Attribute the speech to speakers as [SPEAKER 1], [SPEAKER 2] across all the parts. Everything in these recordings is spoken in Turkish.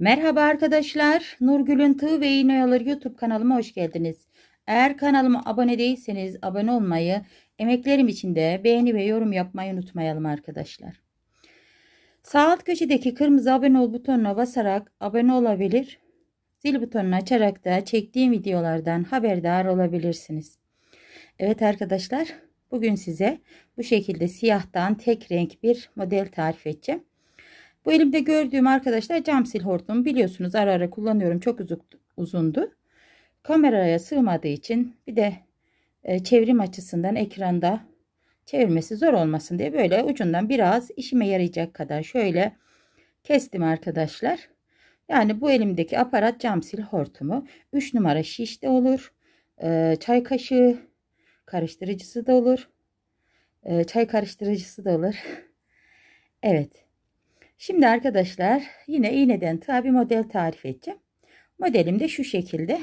[SPEAKER 1] Merhaba arkadaşlar. Nurgül'ün Tığ ve İğne Oyaları YouTube kanalıma hoş geldiniz. Eğer kanalıma abone değilseniz abone olmayı, emeklerim için de beğeni ve yorum yapmayı unutmayalım arkadaşlar. Sağ alt köşedeki kırmızı abone ol butonuna basarak abone olabilir. Zil butonunu açarak da çektiğim videolardan haberdar olabilirsiniz. Evet arkadaşlar, bugün size bu şekilde siyahtan tek renk bir model tarif edeceğim. Bu elimde gördüğüm arkadaşlar cam sil hortum, biliyorsunuz ara ara kullanıyorum, çok uzundu. Kameraya sığmadığı için bir de çevrim açısından ekranda çevirmesi zor olmasın diye böyle ucundan biraz işime yarayacak kadar şöyle kestim arkadaşlar. Yani bu elimdeki aparat cam sil hortumu 3 numara şiş de olur, çay kaşığı karıştırıcısı da olur, çay karıştırıcısı da olur. Evet. Şimdi arkadaşlar yine iğneden tığa bir model tarif edeceğim. Modelim de şu şekilde.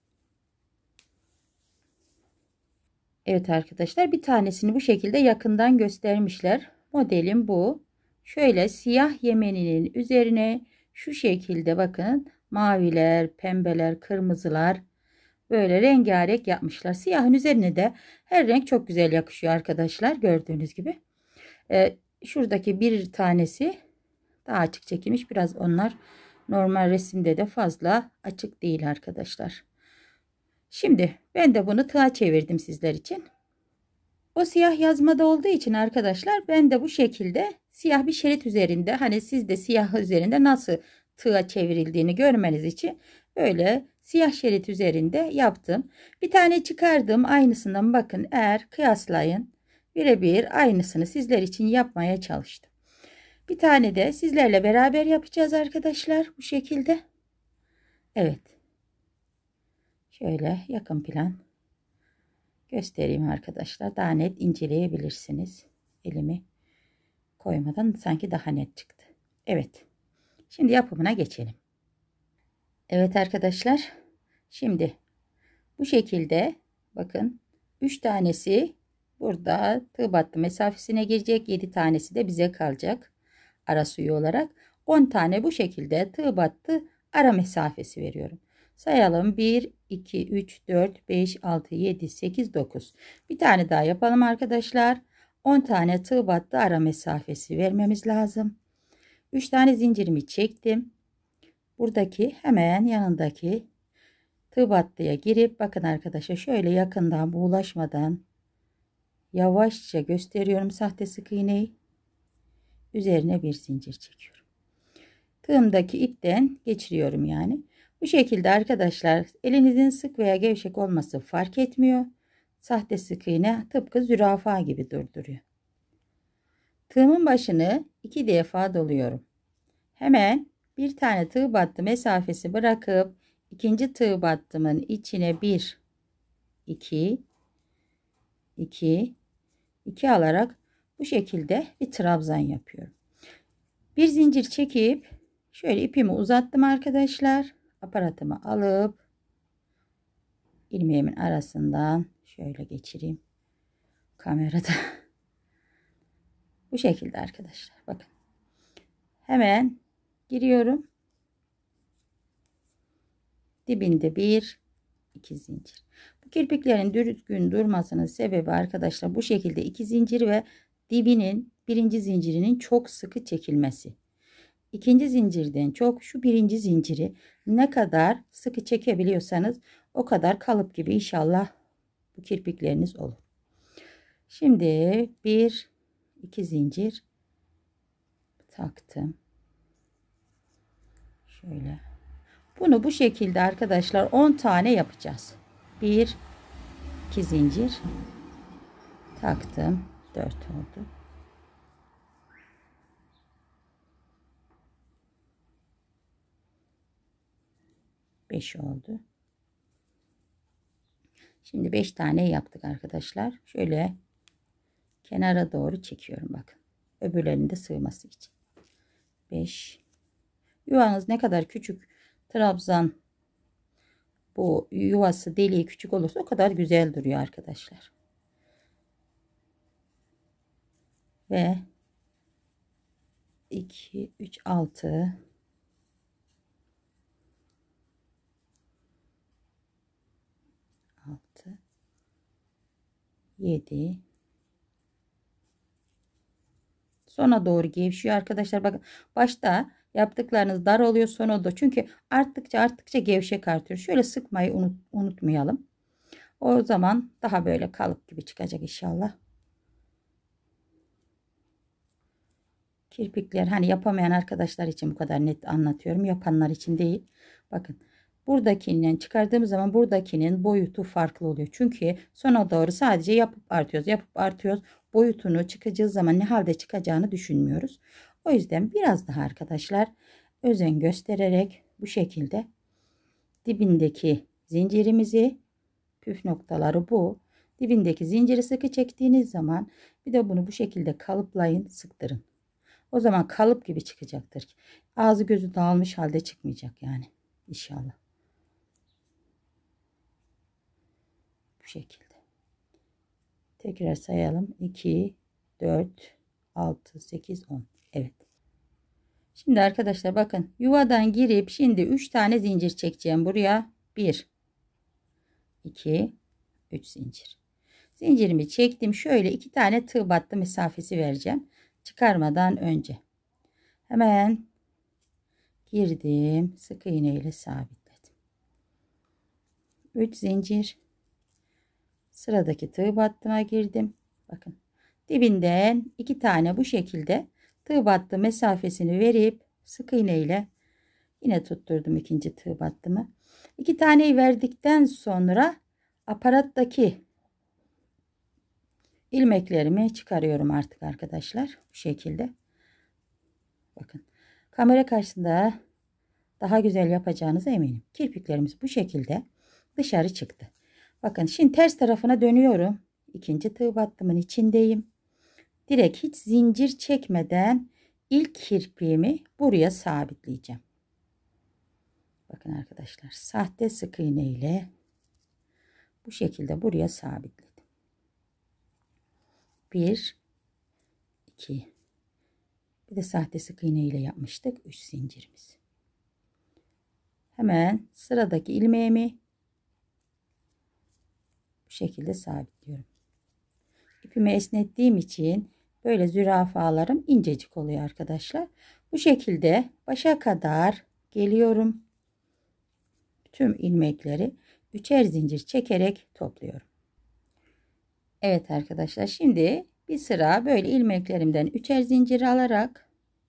[SPEAKER 1] Evet arkadaşlar, bir tanesini bu şekilde yakından göstermişler. Modelim bu. Şöyle siyah yemeninin üzerine şu şekilde bakın maviler, pembeler, kırmızılar böyle rengarenk yapmışlar. Siyahın üzerine de her renk çok güzel yakışıyor arkadaşlar, gördüğünüz gibi. Şuradaki bir tanesi daha açık çekilmiş. Biraz onlar normal resimde de fazla açık değil arkadaşlar. Şimdi ben de bunu tığa çevirdim sizler için. O siyah yazmada olduğu için arkadaşlar ben de bu şekilde siyah bir şerit üzerinde, hani siz de siyah üzerinde nasıl tığa çevrildiğini görmeniz için böyle siyah şerit üzerinde yaptım. Bir tane çıkardım aynısından, bakın eğer kıyaslayın, birebir aynısını sizler için yapmaya çalıştım. Bir tane de sizlerle beraber yapacağız arkadaşlar bu şekilde. Evet. Şöyle yakın plan göstereyim arkadaşlar. Daha net inceleyebilirsiniz. Elimi koymadan sanki daha net çıktı. Evet. Şimdi yapımına geçelim. Evet arkadaşlar. Şimdi bu şekilde bakın 3 tanesi burada tığ battı mesafesine girecek. 7 tanesi de bize kalacak. Ara suyu olarak 10 tane bu şekilde tığ battı ara mesafesi veriyorum. Sayalım: 1 2 3 4 5 6 7 8 9. Bir tane daha yapalım arkadaşlar. 10 tane tığ battı ara mesafesi vermemiz lazım. 3 tane zincirimi çektim. Buradaki hemen yanındaki tığ battıya girip bakın arkadaşlar, şöyle yakından bulaşmadan yavaşça gösteriyorum sahte sık iğneyi. Üzerine bir zincir çekiyorum. Tığımdaki ipten geçiriyorum yani. Bu şekilde arkadaşlar, elinizin sık veya gevşek olması fark etmiyor. Sahte sık iğne tıpkı zürafa gibi durduruyor. Tığımın başını 2 defa doluyorum. Hemen bir tane tığ battı mesafesi bırakıp ikinci tığ battımın içine 1 2 2 2 alarak bu şekilde bir trabzan yapıyorum. Bir zincir çekip şöyle ipimi uzattım arkadaşlar. Aparatımı alıp ilmeğimin arasından şöyle geçireyim kamerada. Bu şekilde arkadaşlar, bakın. Hemen giriyorum. Dibinde 1 2 zincir. Bu kirpiklerin düzgün durmasının sebebi arkadaşlar bu şekilde 2 zincir ve dibinin birinci zincirinin çok sıkı çekilmesi. İkinci zincirden çok şu birinci zinciri ne kadar sıkı çekebiliyorsanız o kadar kalıp gibi inşallah bu kirpikleriniz olur. Şimdi 1 2 zincir taktım. Şöyle. Bunu bu şekilde arkadaşlar 10 tane yapacağız. 1 2 zincir taktım. 4 oldu. Beş oldu. Şimdi 5 tane yaptık arkadaşlar. Şöyle kenara doğru çekiyorum bakın. Öbürlerinin de sığması için. 5. Yuvanız ne kadar küçük, trabzan bu yuvası deliği küçük olursa o kadar güzel duruyor arkadaşlar. Ve 2 3 6 6, 7. Sona doğru gevşiyor arkadaşlar. Bakın başta yaptıklarınız dar oluyor, sona doğru. Çünkü arttıkça gevşek artıyor. Şöyle sıkmayı unutmayalım. O zaman daha böyle kalıp gibi çıkacak inşallah. Kirpikler hani yapamayan arkadaşlar için bu kadar net anlatıyorum. Yapanlar için değil. Bakın buradakinden çıkardığımız zaman buradakinin boyutu farklı oluyor. Çünkü sona doğru sadece yapıp artıyoruz. Boyutunu çıkacağı zaman ne halde çıkacağını düşünmüyoruz. O yüzden biraz daha arkadaşlar özen göstererek bu şekilde dibindeki zincirimizi, püf noktaları bu. Dibindeki zinciri sıkı çektiğiniz zaman bir de bunu bu şekilde kalıplayın, sıktırın. O zaman kalıp gibi çıkacaktır. Ağzı gözü dağılmış halde çıkmayacak yani. İnşallah. Bu şekilde. Tekrar sayalım. 2, 4, 6, 8, 10. Evet. Şimdi arkadaşlar bakın yuvadan girip şimdi 3 tane zincir çekeceğim buraya. 1, 2, 3 zincir. Zincirimi çektim. Şöyle 2 tane tığ battı mesafesi vereceğim. Çıkarmadan önce. Hemen girdim. Sık iğne ile sabitledim. 3 zincir. Sıradaki tığ battıma girdim. Bakın. Dibinden 2 tane bu şekilde tığ battı mesafesini verip sık iğne ile yine tutturdum ikinci tığ battımı. 2 taneyi verdikten sonra aparattaki ilmeklerimi çıkarıyorum artık arkadaşlar. Bu şekilde. Bakın. Kamera karşısında daha güzel yapacağınıza eminim. Kirpiklerimiz bu şekilde dışarı çıktı. Bakın şimdi ters tarafına dönüyorum. İkinci tığ battımın içindeyim. Direkt hiç zincir çekmeden ilk kirpiğimi buraya sabitleyeceğim. Bakın arkadaşlar sahte sık iğne ile bu şekilde buraya sabitledim. 1, 2. Bir de sahte sık iğne ile yapmıştık. 3 zincirimiz. Hemen sıradaki ilmeğimi bu şekilde sabitliyorum. İpimi esnettiğim için böyle zürafalarım incecik oluyor arkadaşlar. Bu şekilde başa kadar geliyorum. Tüm ilmekleri 3'er zincir çekerek topluyorum. Evet arkadaşlar şimdi bir sıra böyle ilmeklerimden 3'er zincir alarak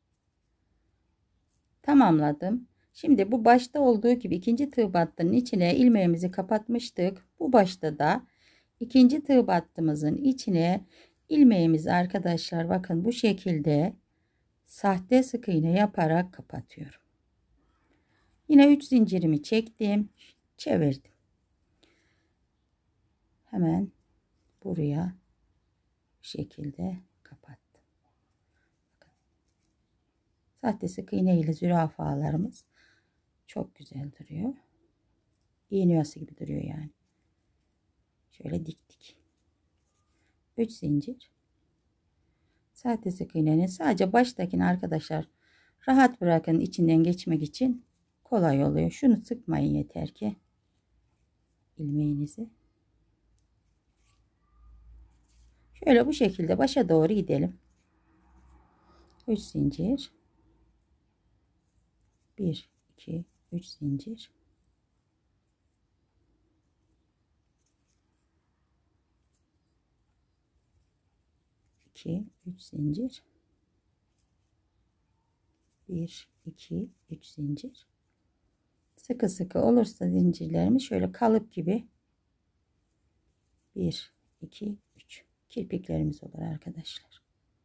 [SPEAKER 1] tamamladım. Şimdi bu başta olduğu gibi ikinci tığ battının içine ilmeğimizi kapatmıştık. Bu başta da ikinci tığ battığımızın içine ilmeğimizi arkadaşlar bakın bu şekilde sahte sık iğne yaparak kapatıyorum. Yine 3 zincirimi çektim, çevirdim. Hemen buraya bu şekilde kapattım. Bakın. Sahte sık iğne ile zürafalarımız çok güzel duruyor. İğne oyası gibi duruyor yani. Şöyle diktik. 3 zincir. Sahte sık iğnenin sadece baştakini arkadaşlar rahat bırakın, içinden geçmek için kolay oluyor. Şunu sıkmayın yeter ki ilmeğinizi. Şöyle bu şekilde başa doğru gidelim. 3 zincir. 1, 2, 3 zincir. 2, 3 zincir. 1, 2, 3 zincir. Sıkı sıkı olursa zincirlerimi şöyle kalıp gibi 1, 2, 3 kirpiklerimiz olur arkadaşlar.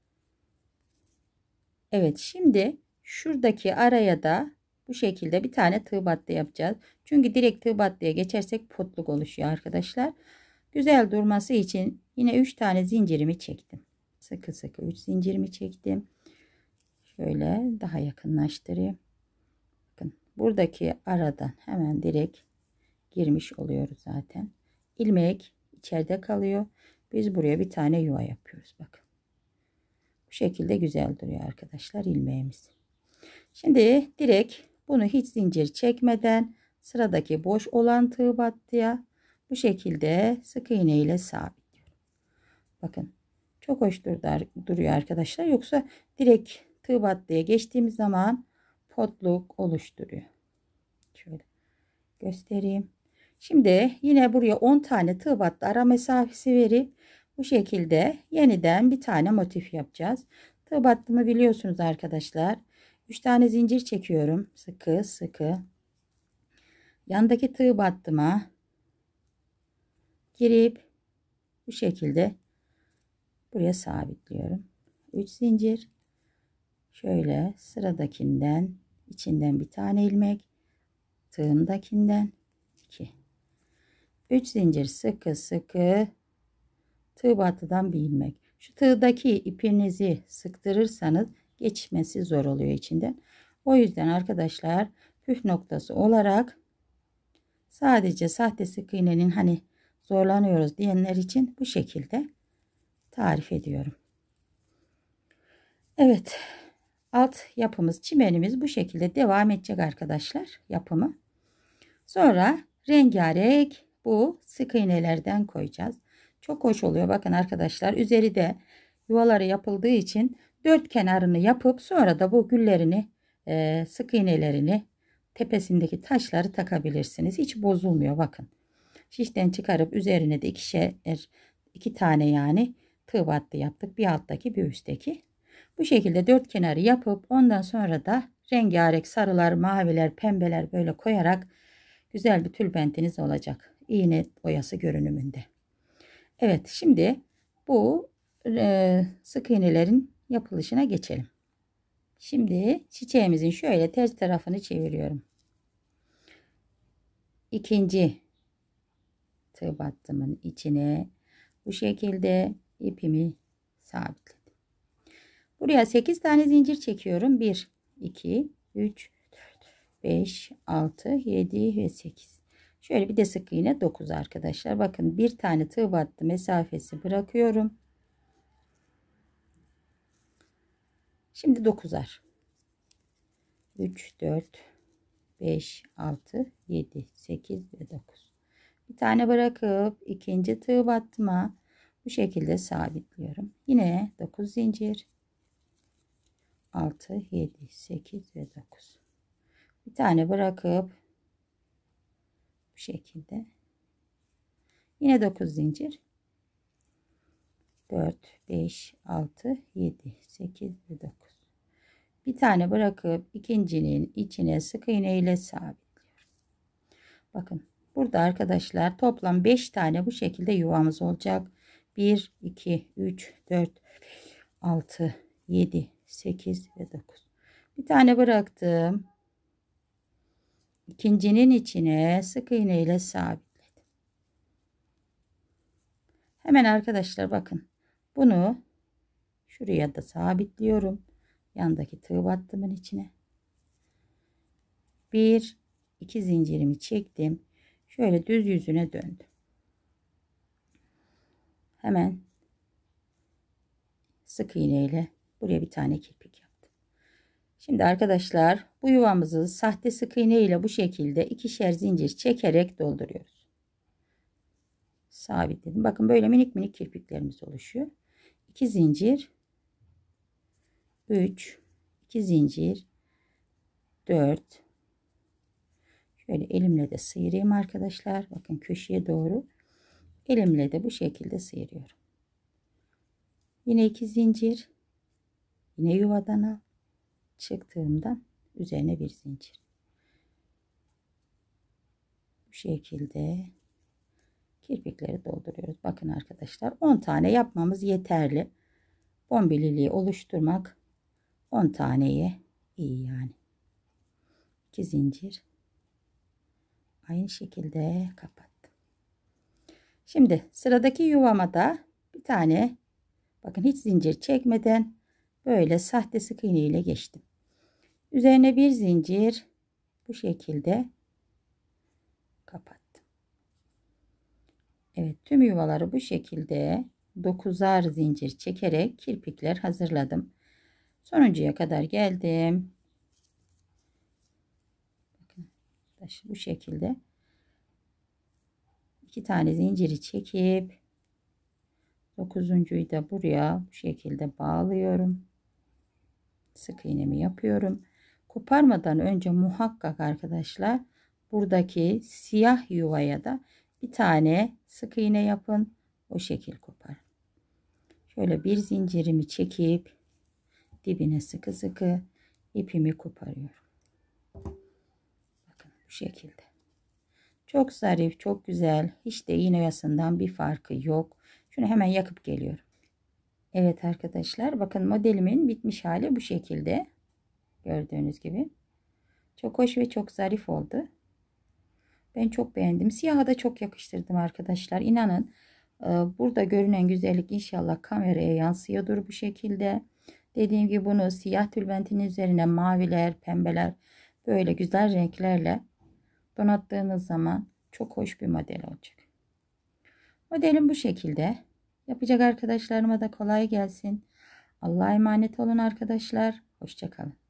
[SPEAKER 1] Evet şimdi şuradaki araya da bu şekilde bir tane tığ battı yapacağız. Çünkü direkt tığ battıya geçersek potluk oluşuyor arkadaşlar. Güzel durması için yine 3 tane zincirimi çektim. Sıkı sıkı 3 zincirimi çektim. Şöyle daha yakınlaştırayım. Bakın buradaki aradan hemen direkt girmiş oluyoruz zaten. İlmek içeride kalıyor. Biz buraya bir tane yuva yapıyoruz. Bakın. Bu şekilde güzel duruyor arkadaşlar ilmeğimiz. Şimdi direkt bunu hiç zincir çekmeden sıradaki boş olan tığ battıya bu şekilde sık iğne ile sabitliyorum. Bakın çok hoş duruyor arkadaşlar. Yoksa direkt tığ battıya geçtiğimiz zaman potluk oluşturuyor. Şöyle göstereyim. Şimdi yine buraya 10 tane tığ battı ara mesafesi verip bu şekilde yeniden bir tane motif yapacağız. Tığ battımı biliyorsunuz arkadaşlar. 3 tane zincir çekiyorum. Sıkı sıkı. Yandaki tığ battıma girip bu şekilde buraya sabitliyorum. 3 zincir. Şöyle sıradakinden içinden bir tane ilmek, tığımdakinden 2. 3 zincir sıkı sıkı tığ battıdan bir ilmek. Şu tığdaki ipinizi sıktırırsanız geçmesi zor oluyor içinden. O yüzden arkadaşlar püf noktası olarak sadece sahte sık iğnenin hani zorlanıyoruz diyenler için bu şekilde tarif ediyorum. Evet, alt yapımız, çimenimiz bu şekilde devam edecek arkadaşlar yapımı. Sonra rengarenk bu sık iğnelerden koyacağız. Çok hoş oluyor. Bakın arkadaşlar, üzeri de yuvaları yapıldığı için dört kenarını yapıp sonra da bu güllerini sık iğnelerini tepesindeki taşları takabilirsiniz. Hiç bozulmuyor. Bakın şişten çıkarıp üzerine de iki tane yani tığ battı yaptık. Bir alttaki bir üstteki. Bu şekilde dört kenarı yapıp ondan sonra da rengarenk sarılar, maviler, pembeler böyle koyarak güzel bir tülbentiniz olacak. İğne oyası görünümünde. Evet, şimdi bu sık iğnelerin yapılışına geçelim. Şimdi çiçeğimizin şöyle ters tarafını çeviriyorum. İkinci tığ battımın içine bu şekilde ipimi sabitledim. Buraya 8 tane zincir çekiyorum. 1, 2, 3, 4, 5, 6, 7 ve 8. Şöyle bir de sık iğne 9 arkadaşlar. Bakın bir tane tığ battı mesafesi bırakıyorum. Şimdi 9'ar. 3, 4, 5, 6, 7, 8 ve 9. Bir tane bırakıp ikinci tığ battıma bu şekilde sabitliyorum. Yine 9 zincir. 6, 7, 8 ve 9. Bir tane bırakıp bu şekilde yine 9 zincir. 4, 5, 6, 7, 8 ve 9. Bir tane bırakıp ikincinin içine sık iğne ile sabitliyorum. Bakın burada arkadaşlar toplam 5 tane bu şekilde yuvamız olacak. 1, 2, 3, 4, 6, 7, 8 ve 9. Bir tane bıraktım. İkincinin içine sık iğne ile sabitledim. Hemen arkadaşlar bakın bunu şuraya da sabitliyorum. Yandaki tığ battımın içine. 1, 2 zincirimi çektim. Şöyle düz yüzüne döndüm. Hemen sık iğne ile buraya bir tane kirpik yaptım. Şimdi arkadaşlar bu yuvamızı sahte sık iğne ile bu şekilde ikişer zincir çekerek dolduruyoruz. Sabitledim. Bakın böyle minik minik kirpiklerimiz oluşuyor. 2 zincir, 3, 2 zincir, 4. Şöyle elimle de sıyırayım arkadaşlar. Bakın köşeye doğru elimle de bu şekilde sıyırıyorum. Yine 2 zincir, yine yuvadan al, çıktığımdan üzerine bir zincir. Bu şekilde kirpikleri dolduruyoruz. Bakın arkadaşlar 10 tane yapmamız yeterli. Bombililiği oluşturmak 10 taneye iyi yani. 2 zincir. Aynı şekilde kapattım. Şimdi sıradaki yuvama da bir tane bakın hiç zincir çekmeden böyle sahte sık iğne ile geçtim. Üzerine bir zincir bu şekilde kapattım. Evet, tüm yuvaları bu şekilde 9'ar zincir çekerek kirpikler hazırladım. Sonuncuya kadar geldim. Bakın bu şekilde 2 tane zinciri çekip 9'uncuyu da buraya bu şekilde bağlıyorum. Sık iğnemi yapıyorum. Koparmadan önce muhakkak arkadaşlar buradaki siyah yuvaya da bir tane sık iğne yapın. O şekil kopar. Şöyle bir zincirimi çekip dibine sıkı sıkı ipimi koparıyorum. Bakın bu şekilde. Çok zarif, çok güzel. Hiç de iğne oyasından bir farkı yok. Şunu hemen yakıp geliyorum. Evet arkadaşlar, bakın modelimin bitmiş hali bu şekilde. Gördüğünüz gibi. Çok hoş ve çok zarif oldu. Ben çok beğendim. Siyaha da çok yakıştırdım arkadaşlar. İnanın burada görünen güzellik inşallah kameraya yansıyordur bu şekilde. Dediğim gibi bunu siyah tülbentin üzerine maviler, pembeler böyle güzel renklerle donattığınız zaman çok hoş bir model olacak. Modelim bu şekilde. Yapacak arkadaşlarıma da kolay gelsin. Allah'a emanet olun arkadaşlar. Hoşça kalın.